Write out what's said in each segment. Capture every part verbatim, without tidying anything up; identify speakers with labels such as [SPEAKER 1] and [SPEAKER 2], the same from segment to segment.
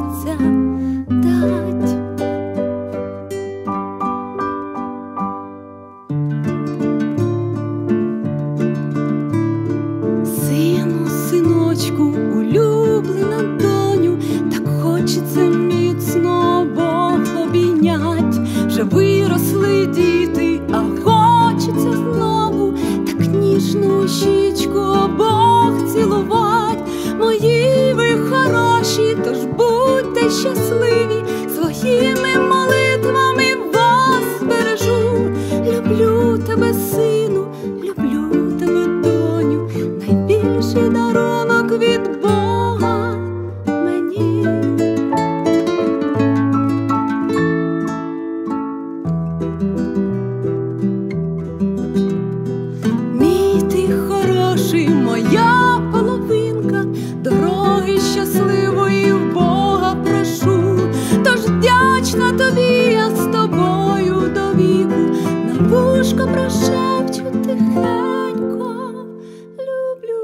[SPEAKER 1] хочеться дать. Сину, синочку, улюблена доню, так хочеться міцно обох обійнять. Вже виросли діти, а хочеться знову так ніжну щічку обох цілувать. Мої ви хороші, тож будьте щасливі, своїми молитвами вас бережу. Люблю тебе, сину, люблю тебе, доню, найбільший дарунок від Бога мені. Мій ти хороший, моя половинка, дороги щасливої в Бога прошу. Тож вдячна тобі я з тобою до віку, на вушко прошепчу тихенько: люблю.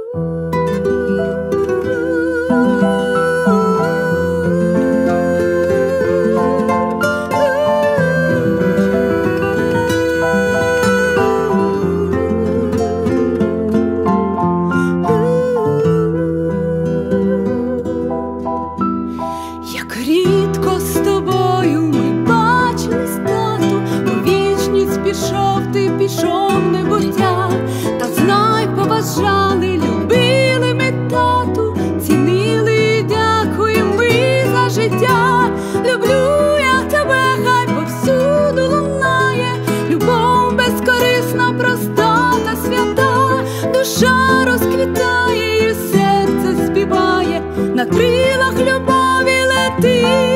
[SPEAKER 1] Як рідко з тобою ми бачились, тату, у вічність пішов ти, пішов в небуття. Та знай, поважали, любили ми, тату, цінили і дякуємо ми за життя. Люблю я тебе, хай повсюду лунає, любов безкорисна, проста та свята. Душа розквітає і серце співає, на крилах любові лети.